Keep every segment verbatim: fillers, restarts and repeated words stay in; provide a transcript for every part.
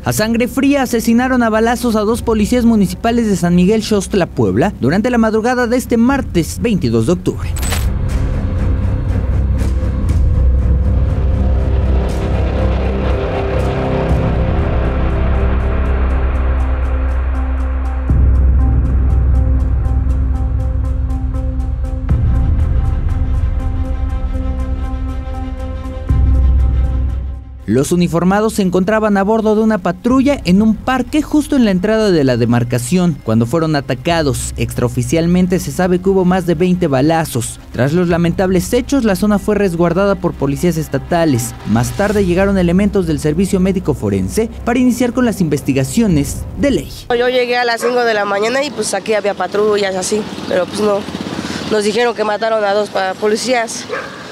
A sangre fría asesinaron a balazos a dos policías municipales de San Miguel Xostla, Puebla, durante la madrugada de este martes veintidós de octubre. Los uniformados se encontraban a bordo de una patrulla en un parque justo en la entrada de la demarcación cuando fueron atacados. Extraoficialmente se sabe que hubo más de veinte balazos. Tras los lamentables hechos, la zona fue resguardada por policías estatales. Más tarde llegaron elementos del servicio médico forense para iniciar con las investigaciones de ley. Yo llegué a las cinco de la mañana y pues aquí había patrullas así, pero pues no. Nos dijeron que mataron a dos policías,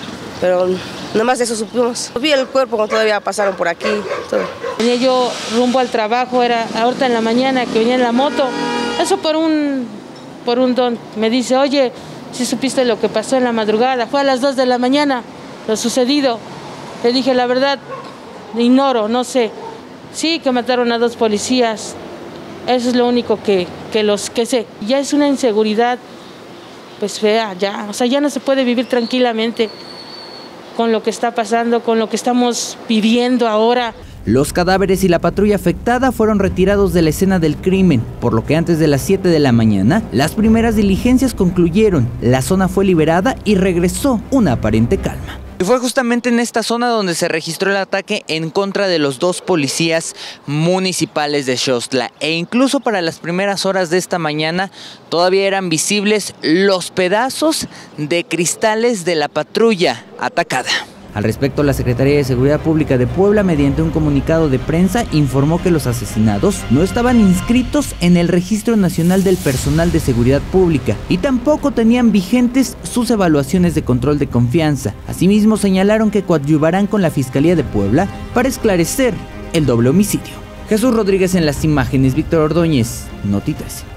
pero nada más de eso supimos. Vi el cuerpo cuando todavía pasaron por aquí. Todo. Venía yo rumbo al trabajo, era ahorita en la mañana que venía en la moto. Eso por un, por un don. Me dice, oye, si supiste lo que pasó en la madrugada, fue a las dos de la mañana, lo sucedido. Le dije, la verdad, ignoro, no sé. Sí, que mataron a dos policías. Eso es lo único que, que, los, que sé. Ya es una inseguridad, pues fea, ya. O sea, ya no se puede vivir tranquilamente con lo que está pasando, con lo que estamos viviendo ahora. Los cadáveres y la patrulla afectada fueron retirados de la escena del crimen, por lo que antes de las siete de la mañana, las primeras diligencias concluyeron, la zona fue liberada y regresó una aparente calma. Y fue justamente en esta zona donde se registró el ataque en contra de los dos policías municipales de Xostla. E incluso para las primeras horas de esta mañana todavía eran visibles los pedazos de cristales de la patrulla atacada. Al respecto, la Secretaría de Seguridad Pública de Puebla, mediante un comunicado de prensa, informó que los asesinados no estaban inscritos en el Registro Nacional del Personal de Seguridad Pública y tampoco tenían vigentes sus evaluaciones de control de confianza. Asimismo, señalaron que coadyuvarán con la Fiscalía de Puebla para esclarecer el doble homicidio. Jesús Rodríguez en las imágenes, Víctor Ordóñez, Noti trece.